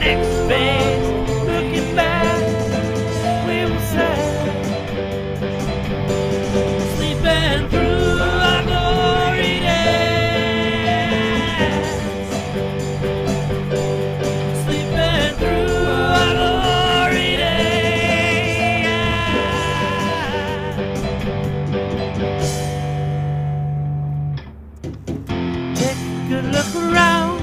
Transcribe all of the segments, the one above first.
next phase. Looking back, we will say, sleeping through our glory days, sleeping through our glory days. Take a good look around,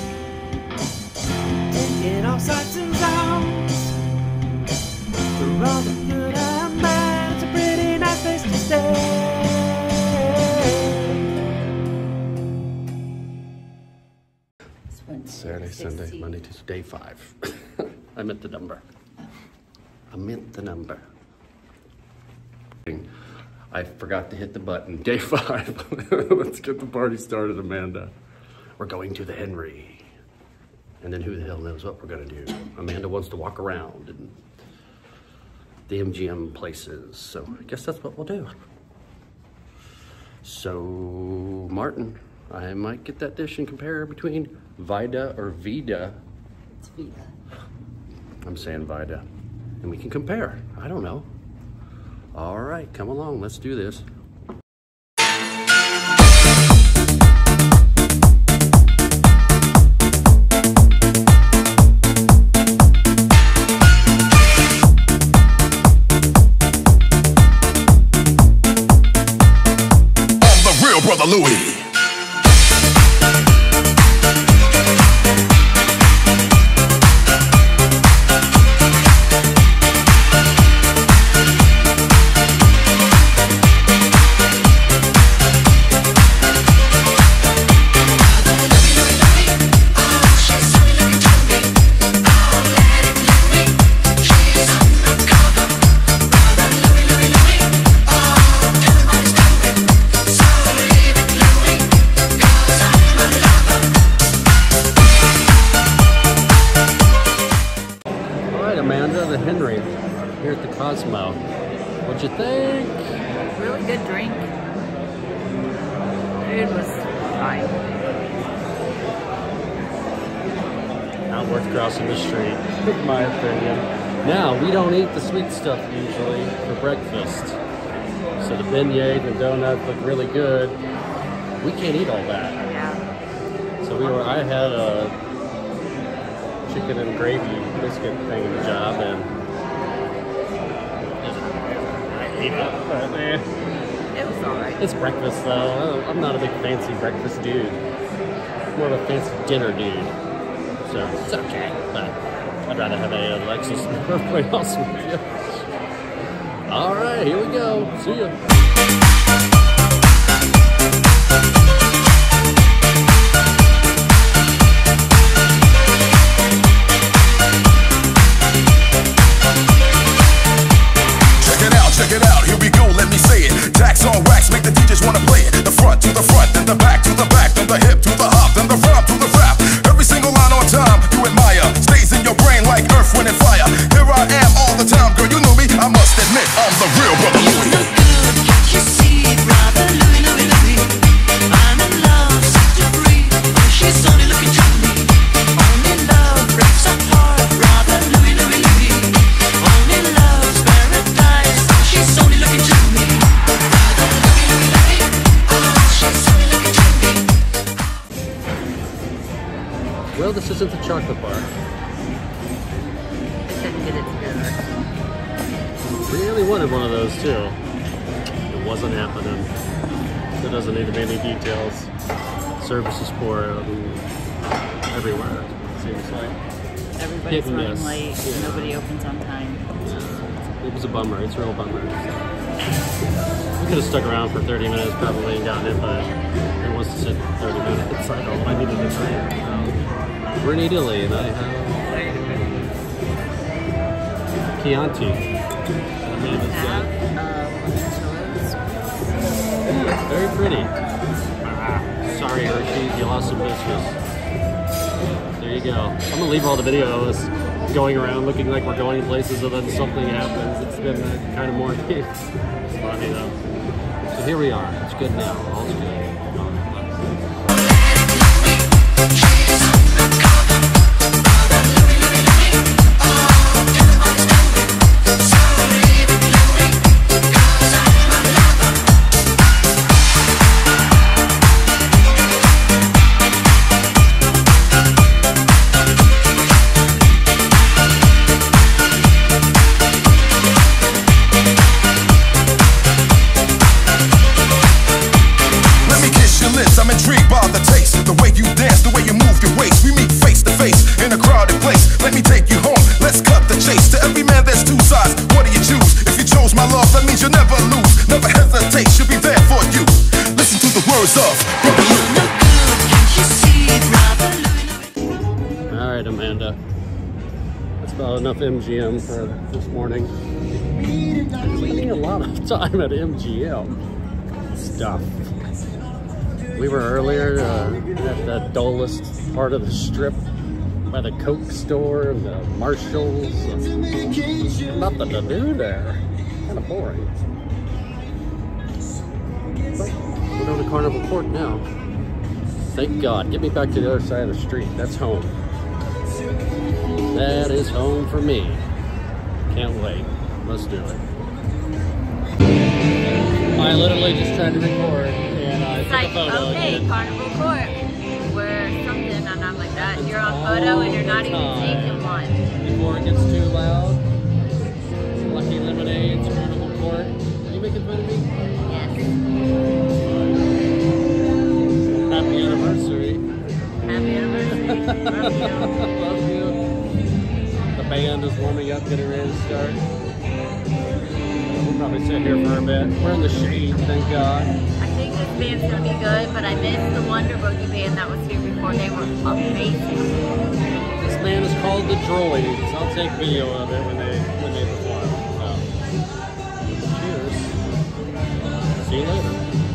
taking all sights and sounds. For all the good and bad, it's a pretty nice place to stay. Saturday, Sunday, Monday, Tuesday, day 5. I meant the number. I meant the number. I forgot to hit the button. Day 5. Let's get the party started, Amanda. We're going to the Henry. And then who the hell knows what we're gonna do. Amanda wants to walk around and the MGM places. So I guess that's what we'll do. So, Martin, I might get that dish and compare between Vida or Vida. It's Vida. I'm saying Vida. And we can compare. I don't know. All right, come along. Let's do this. I'm the real brother Louie. Amanda, the Henry, here at the Cosmo. What'd you think? Really good drink. Food was fine. Not worth crossing the street, in my opinion. Now, we don't eat the sweet stuff usually for breakfast. So the beignets and donuts look really good. We can't eat all that. Yeah. So I had a chicken and gravy biscuit thing in the job, and I hate it. But, It was alright. it's breakfast though. I'm not a big fancy breakfast dude. More of a fancy dinner dude. So it's okay. But I'd rather have a Lexus than everybody else with you. All right, here we go. See ya. Check it out, here we go, let me say it. Tax on wax, make the DJs wanna play it. The front to the front, then the back to the back, then the hip to the hop, then the rap to the rap. Every single line on time, you admire. Stays in your brain like earth, wind, and fire. Here I am all the time, girl, you knew me. I must admit, I'm the real brother Louie. You look good, can't you see, brother Louie, Louie, Louie? I'm in love, such a breeze. She's only looking to me. Only love breaks our heart, brother Louie, Louie, Louie. Only love's paradise. She's only looking to me. Brother Louie, Louie, Louie. She's only looking to me. Well, this isn't the chocolate bar. Couldn't get it together. Really wanted one of those too. It wasn't happening. There doesn't need to be any details. Service is poor everywhere, it seems like. Everybody's Hit and running miss. late. Yeah. Nobody opens on time. Yeah. It was a bummer. It's a real bummer. We could have stuck around for 30 minutes probably and gotten it, but it wants to sit 30 minutes. I know I needed to drink. We're in Italy and I have Chianti. Amanda's got. Yeah, very pretty. Sorry, Hershey, you lost some business. There you go. I'm gonna leave all the video of us going around looking like we're going places and then something happens. It's been kind of more. It's funny though. So here we are. It's good now. All's good. race. We meet face to face in a crowded place. Let me take you home, let's cut the chase. To every man there's two sides, what do you choose? If you chose my love, that means you'll never lose. Never hesitate, she'll be there for you. Listen to the words of Brother Lou. Alright, Amanda. That's about enough MGM for this morning. I'm spending a lot of time at MGM stuff. We were earlier at the dullest part of the strip by the Coke store and the Marshalls. Nothing to do there. Kind of boring. But we're going to Carnival Court now. Thank God. Get me back to the other side of the street. That's home. That is home for me. Can't wait. Let's do it. I literally just tried to record and I took a photo. Okay, again. Carnival Court. We're something, and I'm like that. You're on photo and you're not even taking one. Before it gets too loud. Lucky Lemonade's Carnival Court. Are you making fun of me? Yes. Happy anniversary. Happy anniversary. Love you. Love you. The band is warming up, getting ready to start. We'll probably sit here for a bit. We're in the shade, thank God. I think this band's gonna be good, but I missed the Wonder Boogie band that was here before. They were amazing. This band is called the Droids. I'll take video of it when they perform. So, cheers. See you later.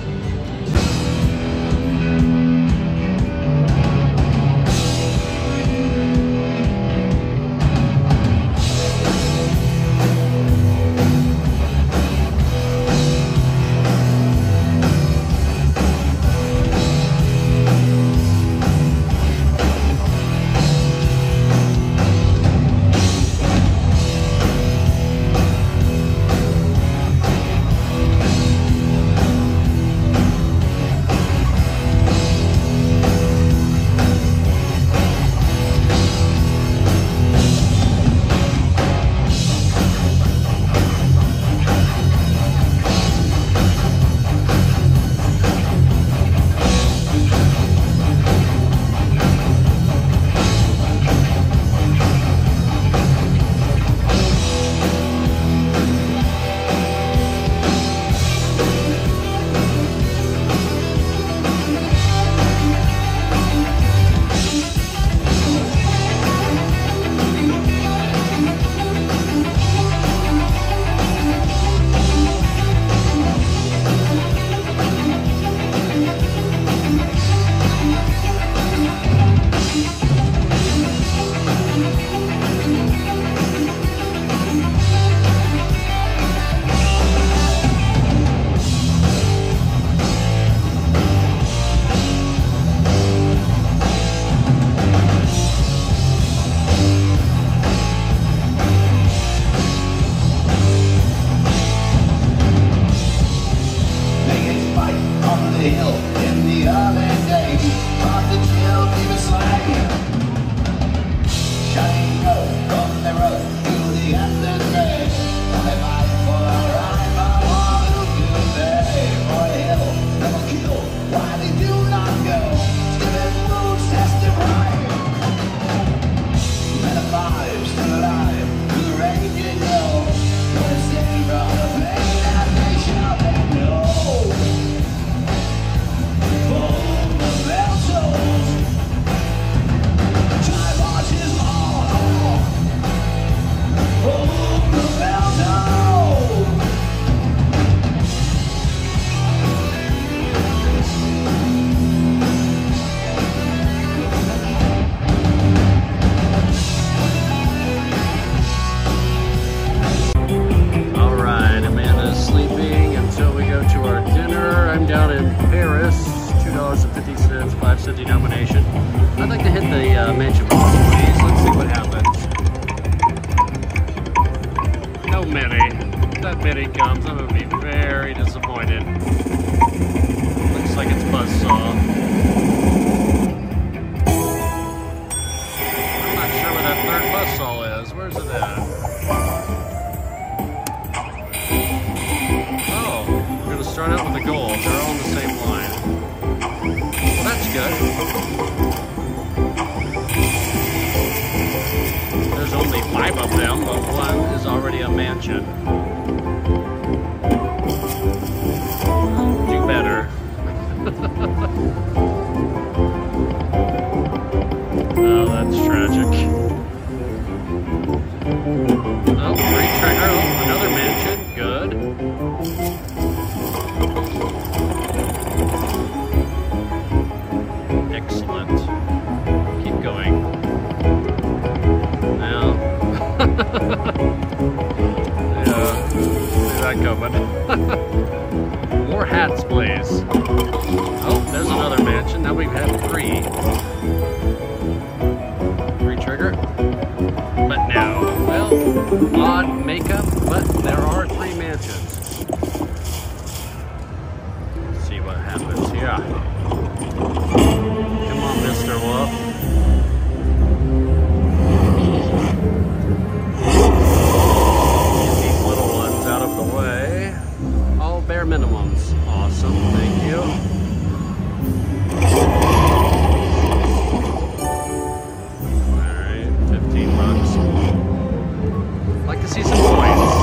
denomination. I'd like to hit the mansion box, please. Let's see what happens. No Mini. If that Mini comes, I'm going to be very disappointed. Looks like it's Buzzsaw. I'm not sure where that third Buzzsaw is. Where's it at? Oh, we're going to start out with the gold. They're all on the same line. Well, that's good. mansion. Do better. Oh, that's tragic. Oh, great trigger. Oh, another mansion. Good. Excellent. Keep going. Now. Yeah, see that coming. More hats, please. Oh, there's another mansion. Now we've had 3. Trigger, but no. Well, odd makeup, but there are 3 mansions. Let's see what happens here. Come on, Mr. Wolf. Get these little ones out of the way. All bare minimums. Awesome, thank you. Like to see some coins.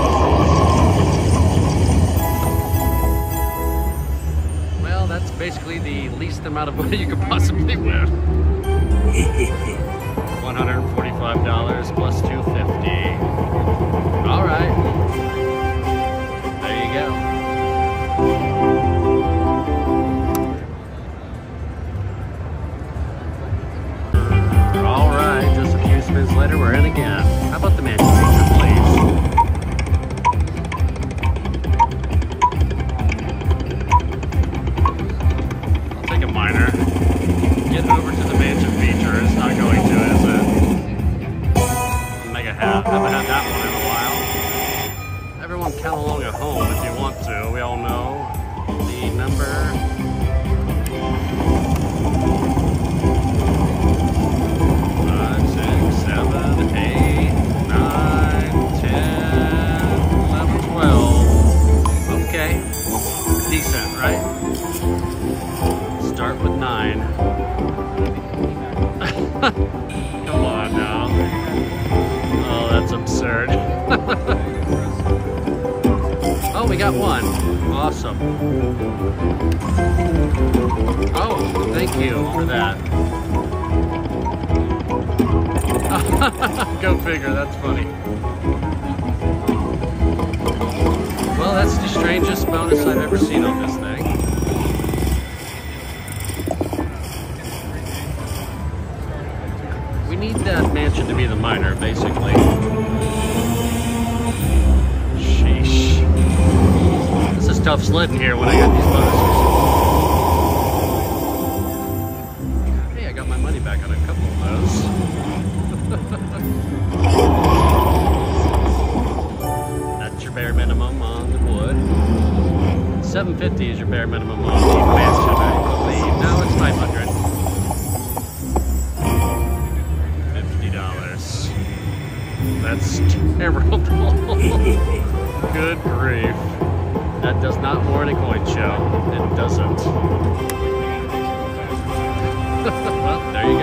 Well, that's basically the least amount of money you could possibly win. $145 plus $250. All right. There you go. All right, just a few spins later, we're in again. How about the mansion feature, please? I'll take a minor. Get over to the mansion feature. It's not going to, is it? Mega hat. Haven't had that one in a while. Everyone count along at home if you want to. We all know the number. 7, 8, 9, 10, 11, 12. Okay. Decent, right? Start with 9. Come on now. Oh, that's absurd. Oh, we got 1. Awesome. Oh, thank you for that. Go figure, that's funny. Well, that's the strangest bonus I've ever seen on this thing. We need that mansion to be the minor, basically. Sheesh. This is tough sledding here when I got these bonuses. Hey, I got my money back on a couple of those. That's your bare minimum on the wood. $750 is your bare minimum on the mansion, I believe. No, it's $500. $50. That's terrible. Good grief. That does not warrant a coin show. It doesn't. Well, there you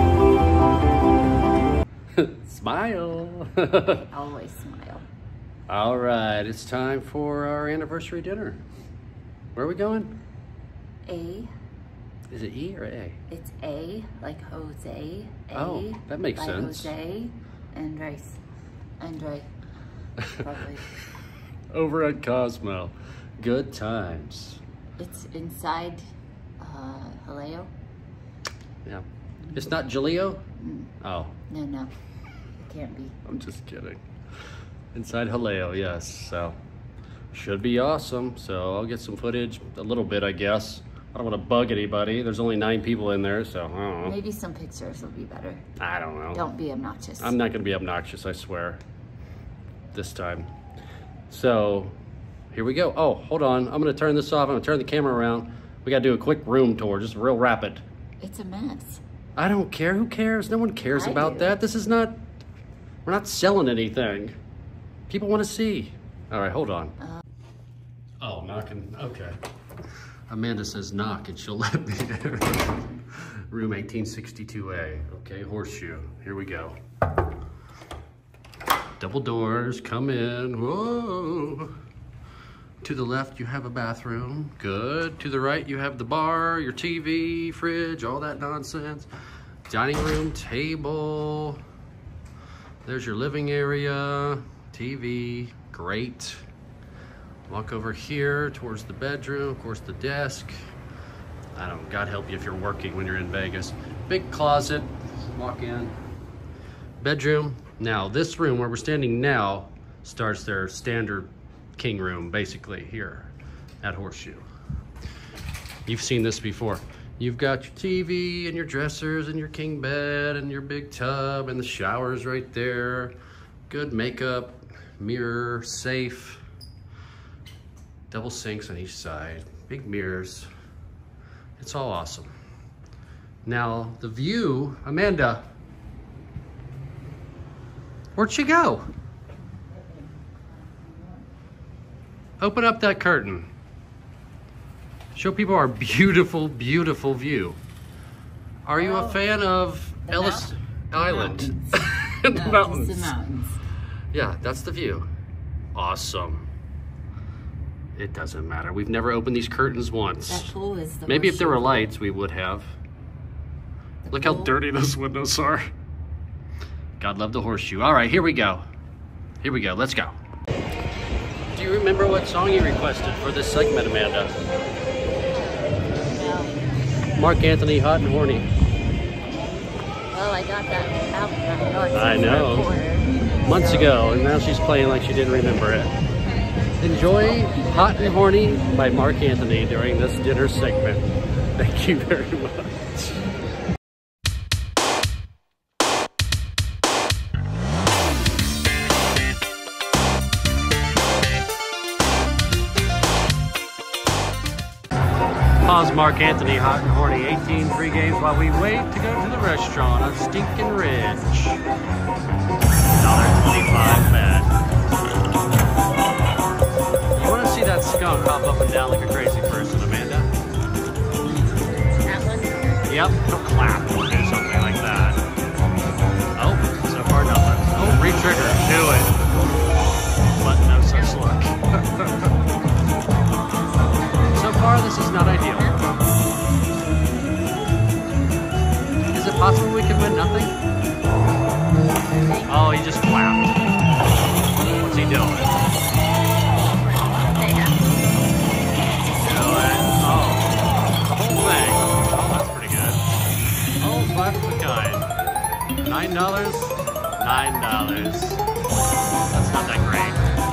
go. Smile. Always smile. All right, it's time for our anniversary dinner. Where are we going? A. Is it E or A? It's A, like Jose. A, Oh, that makes like sense. Jose and Rice. Andre. Probably. Over at Cosmo. Good times. It's inside Haleo. Yeah. It's not Jaleo? Oh, No. It can't be. I'm just kidding. Inside Haleo, yes. So, should be awesome. So, I'll get some footage, a little bit, I guess. I don't want to bug anybody. There's only 9 people in there, so I don't know. Maybe some pictures will be better. I don't know. Don't be obnoxious. I'm not going to be obnoxious, I swear. This time. So, here we go. Oh, hold on. I'm going to turn this off. I'm going to turn the camera around. We got to do a quick room tour, just real rapid. It's a mess. I don't care. Who cares? No one cares I about do. that. This is not... We're not selling anything. People want to see. All right, hold on. Oh, knocking. Okay. Amanda says knock and she'll let me. Room 1862A. Okay, horseshoe. Here we go. Double doors, come in. Whoa. To the left, you have a bathroom. Good. To the right, you have the bar, your TV, fridge, all that nonsense. Dining room, table. There's your living area, TV, great. Walk over here towards the bedroom, of course the desk. I don't, God help you if you're working when you're in Vegas. Big closet, walk in. Bedroom. Now this room where we're standing now starts their standard king room, basically here at Horseshoe. You've seen this before. You've got your TV and your dressers and your king bed and your big tub and the showers right there. Good makeup, mirror, safe. Double sinks on each side, big mirrors. It's all awesome. Now the view, Amanda, where'd she go? Open up that curtain. Show people our beautiful, beautiful view. Are you a fan of Ellis Island? The The mountains. mountains. The mountains. Yeah, that's the view. Awesome. It doesn't matter. We've never opened these curtains once. That pool is the Maybe if there were horseshoe. lights, we would have. The Look how pool. dirty those windows are. God love the Horseshoe. All right, here we go. Here we go. Let's go. Do you remember what song you requested for this segment, Amanda? No. Mark Anthony, Hot and Horny. Well, I got that out. I know. Months ago, and now she's playing like she didn't remember it. Enjoy Hot and Horny by Mark Anthony during this dinner segment. Thank you very much. Pause Mark Anthony, Hot and Horny, 18 free games while we wait to go to the restaurant on Stinkin' Ridge. $1.25 bet. You want to see that skunk hop up and down like a crazy person, Amanda? That one? Yep, he'll clap or do something like that. Oh, so far nothing. Oh, re-trigger, do it. But no such luck. So far, this is not ideal. Is it possible we can win nothing? Oh, he just clapped. What's he doing? Do it. Oh, the whole thing. Oh, that's pretty good. Oh, 5 of a kind. $9? $9. That's not that great.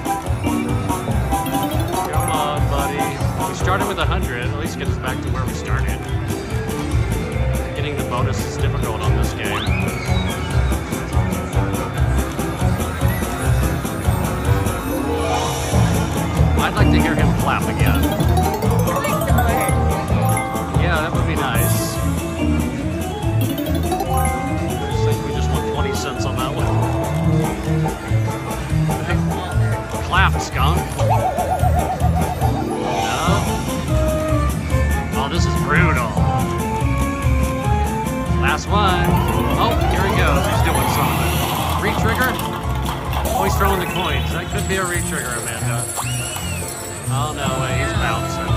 Come on, buddy. We started with 100. At least get us back to where we started. Getting the bonus is difficult on this game. I'd like to hear him clap again. Yeah, that would be nice. I think we just won 20 cents on that one. Hey, clap, skunk. No. Oh, this is brutal. Last one. Oh, here he goes. He's doing something. Re-trigger? Oh, he's throwing the coins. That could be a re-trigger, Amanda. Oh, no way. He's bouncing.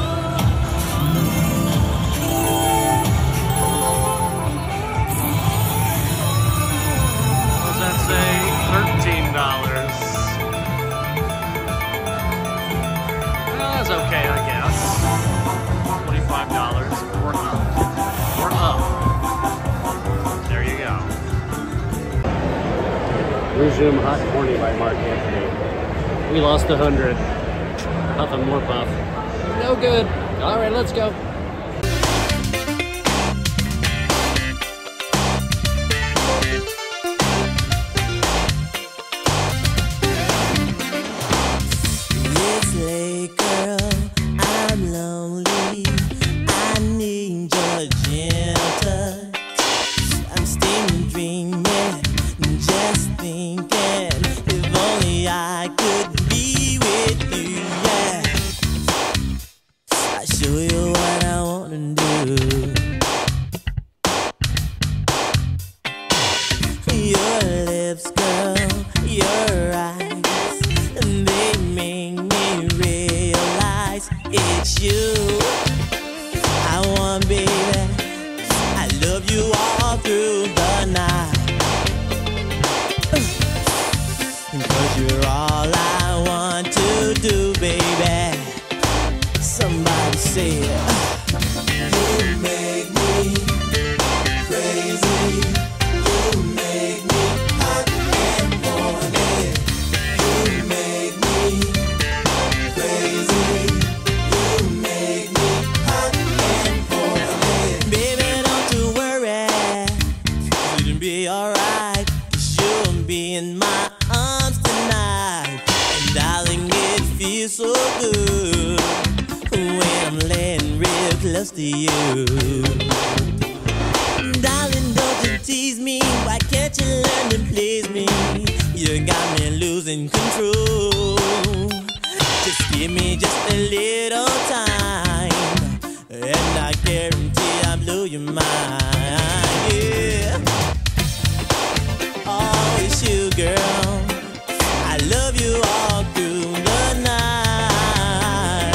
What does that say? $13. Well, that's okay, I guess. $25. We're up. We're up. There you go. Resume Hot and Horny by Mark Anthony. We lost 100. Puff and more puff. No good. All right, let's go. It's late, girl, I'm lonely. I need your gentle touch. I'm still dreaming, just thinking, if only I could be with you, yeah. I show you what I be in my arms tonight. And darling, it feels so good when I'm laying real close to you. Darling, don't you tease me, why can't you learn to please me? You got me losing control. Just give me just a little time, and I guarantee I'll blow your mind. Yeah. Oh, it's you, girl. I love you all through the night.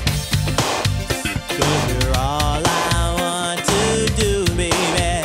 'Cause you're all I want to do, baby.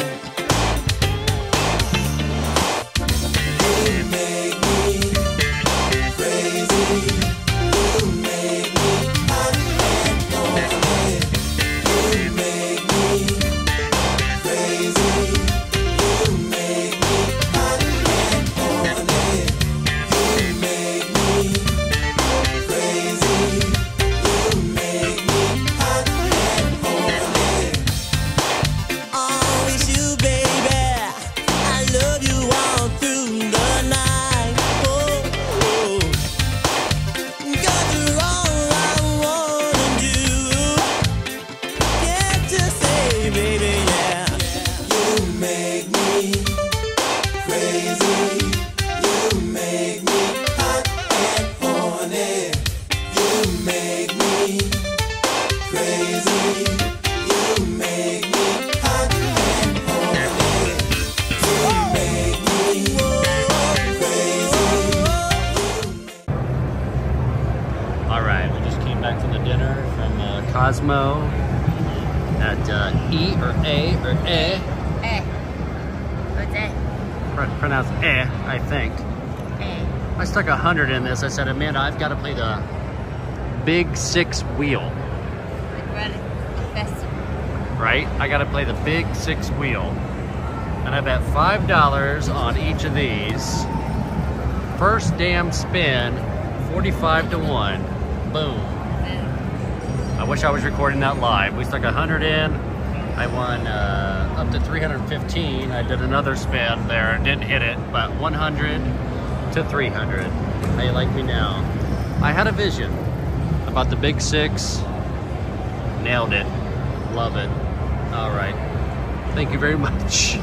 You make me crazy. You make me hot and horny. You make me crazy. You make me hot and horny. You make me crazy. You make me hot and horny. Oh, it's you, baby. I love you all through the night. Oh, oh. 'Cause you're all I wanna do. Can't you say, baby, yeah. You make me crazy. You make me hot and horny. You make me crazy. You make me hot and horny. You make me crazy. All right, we just came back from the dinner from Cosmo at E or A or E. Eh. What's that? Pronounced E, I think. Eh. I stuck 100 in this. I said, Amanda, I've got to play the big 6 wheel, Like run a festival. right? I got to play the big 6 wheel. And I bet $5 on each of these. First damn spin, 45 to 1. Boom. I wish I was recording that live. We stuck 100 in. I won up to 315. I did another spin there. Didn't hit it, but 100 to 300. How you like me now? I had a vision about the big 6. Nailed it. Love it. All right. Thank you very much.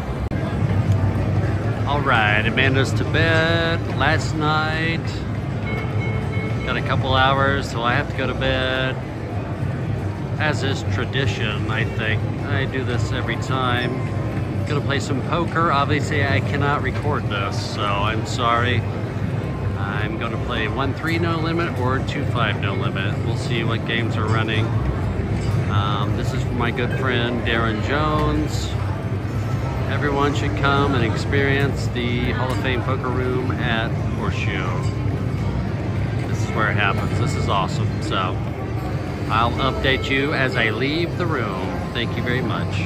All right, Amanda's to bed. Last night, got a couple hours till I have to go to bed. As is tradition, I think. I do this every time. Gonna play some poker. Obviously, I cannot record this, so I'm sorry. I'm gonna play 1-3 no limit or 2-5 no limit. We'll see what games are running. This is for my good friend Darren Jones. Everyone should come and experience the Hall of Fame Poker Room at Horseshoe. This is where it happens. This is awesome. So I'll update you as I leave the room. Thank you very much.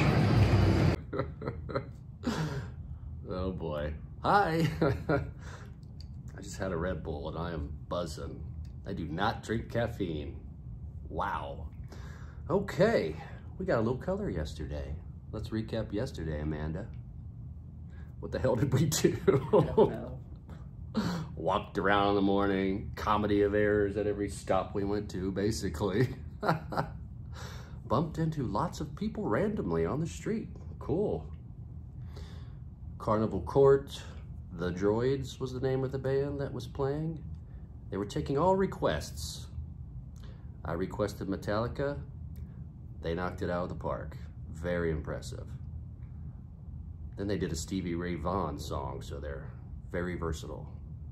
Oh boy. Hi. I just had a Red Bull and I am buzzing. I do not drink caffeine. Wow. Okay, we got a little color yesterday. Let's recap yesterday, Amanda. What the hell did we do? I don't know. Walked around in the morning, comedy of errors at every stop we went to, basically. Bumped into lots of people randomly on the street. Cool. Carnival Court, The Droids was the name of the band that was playing. They were taking all requests. I requested Metallica. They knocked it out of the park. Very impressive. Then they did a Stevie Ray Vaughan song, so they're very versatile.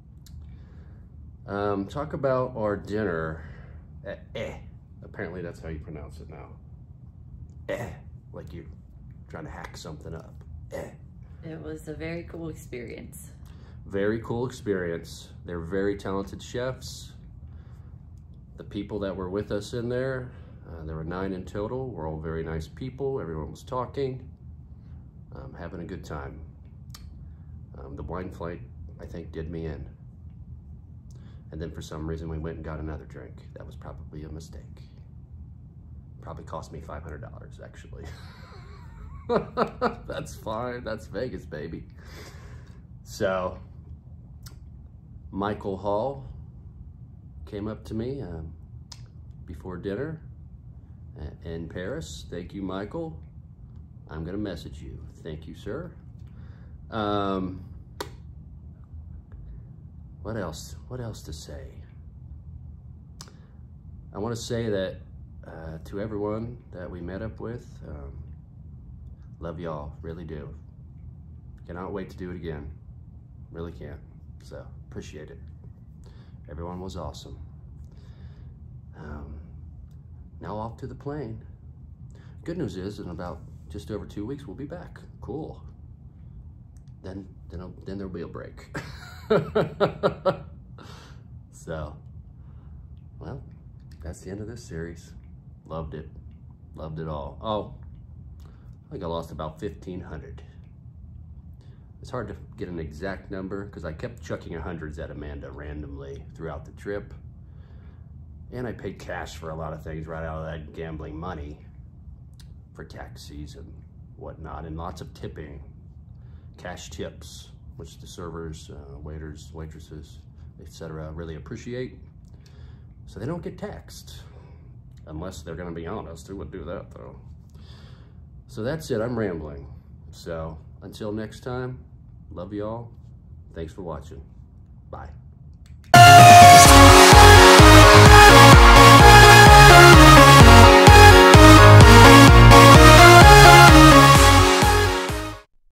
Talk about our dinner at Apparently that's how you pronounce it now. Like you're trying to hack something up. It was a very cool experience. Very cool experience. They're very talented chefs. The people that were with us in there, there were 9 in total. We're all very nice people. Everyone was talking, having a good time. The wine flight, I think, did me in. And then for some reason we went and got another drink. That was probably a mistake. Probably cost me $500, actually. That's fine, that's Vegas, baby. So, Michael Hall came up to me before dinner in Paris. Thank you, Michael. I'm gonna message you. Thank you, sir. What else? What else to say? I want to say that to everyone that we met up with, love y'all, really do. Cannot wait to do it again. Really can't. So, appreciate it. Everyone was awesome. Now off to the plane. Good news is, in about just over 2 weeks, we'll be back. Cool. Then there'll be a break. So, well, that's the end of this series. Loved it. Loved it all. Oh, I think I lost about 1,500. It's hard to get an exact number because I kept chucking hundreds at Amanda randomly throughout the trip. And I paid cash for a lot of things right out of that gambling money for taxis and whatnot, and lots of tipping, cash tips, which the servers, waiters, waitresses, etc. really appreciate. So they don't get taxed, unless they're gonna be honest. Who would do that though? So that's it, I'm rambling. So until next time, love y'all. Thanks for watching. Bye.